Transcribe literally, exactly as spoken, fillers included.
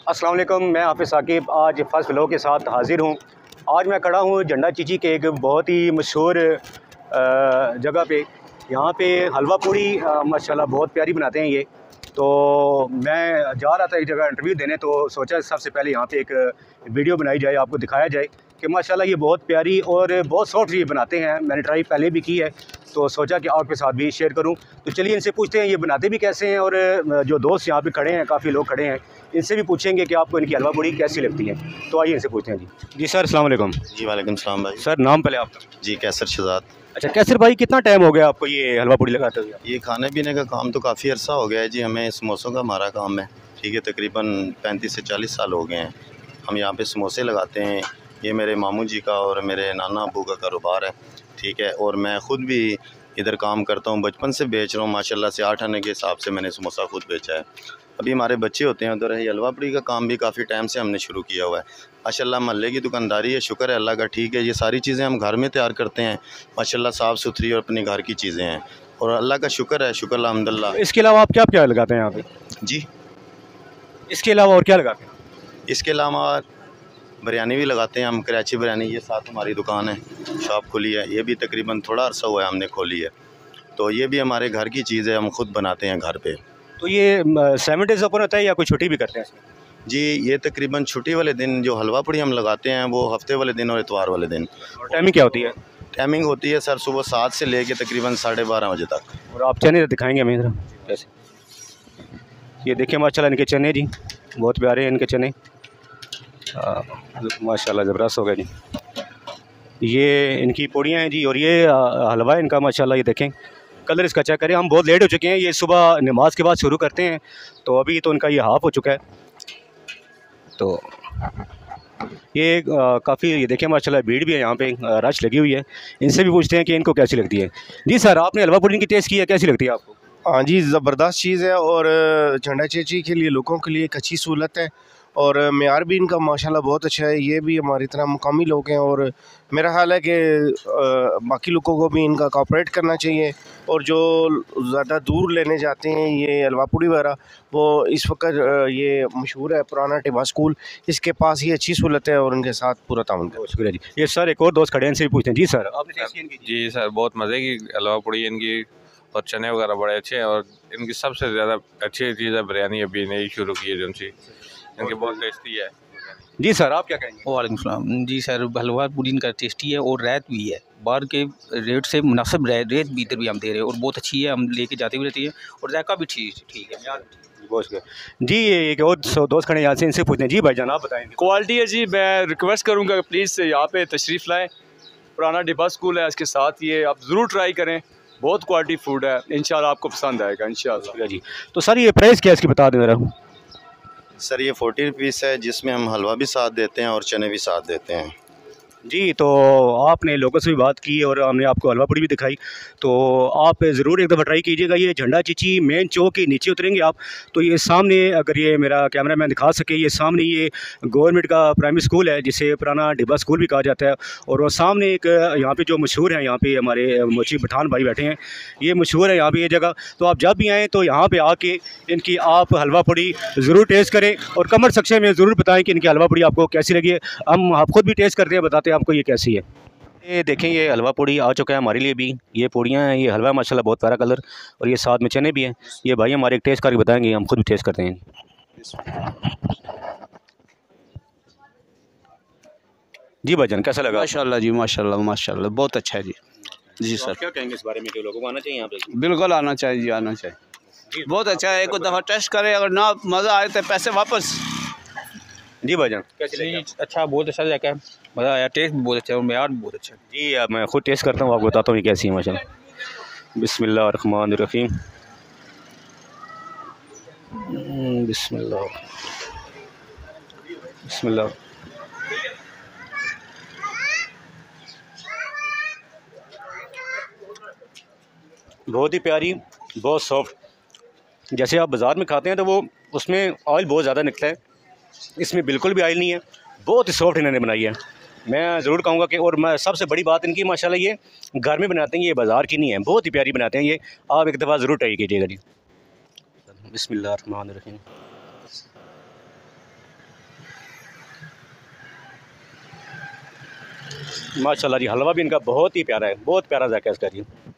अस्सलाम वालेकुम, मैं हाफिज़ साकिब आज फर्स्ट व्लॉग के साथ हाज़िर हूँ। आज मैं खड़ा हूँ झंडा चीची के एक बहुत ही मशहूर जगह पे। यहाँ पे हलवा पूड़ी माशाल्लाह बहुत प्यारी बनाते हैं ये। तो मैं जा रहा था एक जगह इंटरव्यू देने, तो सोचा सबसे पहले यहाँ पे एक वीडियो बनाई जाए, आपको दिखाया जाए कि माशाल्लाह ये बहुत प्यारी और बहुत सॉफ्ट ये बनाते हैं। मैंने ट्राई पहले भी की है, तो सोचा कि आपके साथ भी शेयर करूं। तो चलिए इनसे पूछते हैं ये बनाते भी कैसे हैं, और जो दोस्त यहाँ पे खड़े हैं, काफ़ी लोग खड़े हैं, इनसे भी पूछेंगे कि आपको इनकी हलवा पूड़ी कैसी लगती है। तो आइए इनसे पूछते हैं। जी जी सर, अस्सलाम वालेकुम। जी वालेकुम सलाम भाई। सर नाम पहले आपका? जी कैसर शहजाद। अच्छा कैसर भाई, कितना टाइम हो गया आपको ये हलवा पूड़ी लगाते हुए? ये खाने पीने का काम तो काफ़ी अर्सा हो गया है जी, हमें समोसों का हमारा काम है, ठीक है। तकरीबन पैंतीस से चालीस साल हो गए हैं हम यहाँ पे समोसे लगाते हैं। ये मेरे मामू जी का और मेरे नाना अबू का कारोबार है, ठीक है। और मैं ख़ुद भी इधर काम करता हूँ, बचपन से बेच रहा हूँ माशाल्लाह से। आठ आने के हिसाब से मैंने समोसा खुद बेचा है। अभी हमारे बच्चे होते हैं उधर। ये हलवा पूड़ी का काम भी काफ़ी टाइम से हमने शुरू किया हुआ है माशाल्लाह। महल्ले की दुकानदारी है, शुक्र है अल्लाह का, ठीक है। ये सारी चीज़ें हम घर में तैयार करते हैं माशाल्लाह, साफ़ सुथरी और अपने घर की चीज़ें हैं, और अल्लाह का शुक्र है, शुक्र अल्हम्दुलिल्लाह। इसके अलावा आप क्या क्या लगाते हैं यहाँ पे? जी इसके अलावा और क्या लगाते हैं? इसके अलावा बिरयानी भी लगाते हैं हम, कराची बिरयानी। ये साथ हमारी दुकान है, शॉप खुली है, ये भी तकरीबन थोड़ा अर्सा हुआ है हमने खोली है। तो ये भी हमारे घर की चीज़ है, हम खुद बनाते हैं घर पे। तो ये सेवन डेज़ ओपन होता है या कोई छुट्टी भी करते हैं इसमें? जी ये तकरीबन छुट्टी वाले दिन जो हलवा पूड़ी हम लगाते हैं वो हफ्ते वाले दिन और इतवार वाले दिन। और टाइमिंग क्या होती है? टाइमिंग होती है सर सुबह सात से लेके तकरीबन साढ़े बारह बजे तक। और आप चने दिखाएंगे हमें ज़रा कैसे? ये देखिए माशाल्लाह इनके चने जी, बहुत प्यारे हैं इनके चने, माशाल्लाह ज़बरदस्त हो गए जी। ये इनकी पूड़ियाँ हैं जी, और ये हलवा है इनका माशाल्लाह। ये देखें कलर इसका चेक करें। हम बहुत लेट हो चुके हैं, ये सुबह नमाज के बाद शुरू करते हैं, तो अभी तो इनका ये हाफ़ हो चुका है। तो ये काफ़ी, ये देखें माशाल्लाह भीड़ भी है यहाँ पे, रश लगी हुई है। इनसे भी पूछते हैं कि इनको कैसी लगती है। जी सर, आपने हलवा पूड़ी की टेस्ट की है, कैसी लगती है आपको? हाँ जी, ज़बरदस्त चीज़ है, और झंडा चीची के लिए लोगों के लिए एक अच्छी सहूलत है, और मेयार भी इनका माशाल्लाह बहुत अच्छा है। ये भी हमारी तरह मुकामी लोग हैं, और मेरा ख्याल है कि बाकी लोगों को भी इनका कोऑपरेट करना चाहिए। और जो ज़्यादा दूर लेने जाते हैं ये हलवा पूड़ी वगैरह, वो इस वक्त ये मशहूर है पुराना टिब्बा स्कूल, इसके पास ये अच्छी सहूलत है, और उनके साथ पूरा ताउन करें। शुक्रिया जी। ये सर एक और दोस्त खड़े हैं, इनसे भी पूछते हैं। जी सर, आपने टेस्ट की इनकी? जी सर, बहुत मज़े की हलवा पूड़ी इनकी, और चने वगैरह बड़े अच्छे हैं, और इनकी सबसे ज़्यादा अच्छी चीज़ है बिरयानी, अभी नई शुरू की है जो सी, इनकी बहुत टेस्टी है। जी सर, आप क्या कहेंगे? वालेकुम सलाम। जी सर, हलवा पूड़ी इनका टेस्टी है, और रैत भी है, बाहर के रेट से मुनासिब रेट भी इधर भी हम दे रहे हैं, और बहुत अच्छी है, हम लेके जाते भी रहते हैं, और जायका भी ठीक ठीक है। बहुत जी। एक और दोस्त खड़े हैं यहाँ से, इनसे पूछते हैं। जी भाईजान आप बताएंगे? क्वालिटी है जी, मैं रिक्वेस्ट करूँगा प्लीज़ यहाँ पे तशरीफ़ लाएँ। पुराना डिब्बा स्कूल है, इसके साथ ये आप ज़रूर ट्राई करें, बहुत क्वालिटी फूड है, इंशाल्लाह आपको पसंद आएगा इंशाल्लाह जी। तो सर ये प्राइस क्या है इसकी, बता दें ज़रा। सर ये फोर्टी रुपीज़ है, जिसमें हम हलवा भी साथ देते हैं और चने भी साथ देते हैं। जी, तो आपने लोगों से भी बात की और हमने आपको हलवा पूड़ी भी दिखाई, तो आप ज़रूर एक दफ़ा ट्राई कीजिएगा। ये झंडा चीची मेन चौक के नीचे उतरेंगे आप, तो ये सामने, अगर ये मेरा कैमरा मैन दिखा सके, ये सामने ये गवर्नमेंट का प्राइमरी स्कूल है, जिसे पुराना डिब्बा स्कूल भी कहा जाता है। और वो सामने एक यहाँ पे जो मशहूर है, यहाँ पे हमारे मोची पठान भाई बैठे हैं, ये मशहूर है यहाँ पे ये जगह। तो आप जब भी आएँ तो यहाँ पर आके इनकी आप हलवा पूड़ी ज़रूर टेस्ट करें, और कमेंट सेक्शन में ज़रूर बताएँ कि इनकी हलवा पूड़ी आपको कैसी लगी है। हम आप खुद भी टेस्ट करते हैं, बताते हैं आपको ये कैसी है। ये देखें, ये हलवा पूड़ी आ चुका है हमारे लिए भी। ये पूड़ियाँ हैं, ये हलवा माशाल्लाह बहुत प्यारा कलर, और ये साथ में चने भी हैं। ये भाई हमारे एक टेस्ट करके बताएंगे, हम खुद भी टेस्ट करते हैं। जी भाईजान कैसा लगा? माशाल्लाह जी, माशाल्लाह माशाल्लाह बहुत अच्छा है जी। जी तो सर, क्या कहेंगे इस बारे में, जो लोगों को आना चाहिए यहाँ पे? बिल्कुल आना चाहिए जी, आना चाहिए, बहुत अच्छा है। एक दफ़ा टेस्ट करें, अगर ना मज़ा आए तो पैसे वापस। जी भाईजान कैसे लगा? अच्छा, बहुत अच्छा जायका है, मज़ा आया, टेस्ट भी बहुत अच्छा है, और मेयार भी बहुत अच्छा है। जी अब मैं खुद टेस्ट करता हूँ, आपको बताता हूँ ये कैसी है माशाल्लाह। बिस्मिल्लाह रहमान रहीम, बिस्मिल्लाह बिस्मिल्लाह। बहुत ही प्यारी, बहुत सॉफ्ट। जैसे आप बाज़ार में खाते हैं तो वो उसमें ऑयल बहुत ज़्यादा निकलता है, इसमें बिल्कुल भी ऑयल नहीं है, बहुत ही सॉफ्ट इन्होंने बनाई है। मैं ज़रूर कहूँगा कि, और मैं सबसे बड़ी बात इनकी माशाल्लाह ये घर में बनाते हैं, ये बाज़ार की नहीं है, बहुत ही प्यारी बनाते हैं ये। आप एक दफ़ा ज़रूर ट्राई कीजिएगा जी। बिस्मिल्लाह रहमान रहीम। माशाल्लाह जी, हलवा भी इनका बहुत ही प्यारा है, बहुत प्यारा जायका है इसका जी।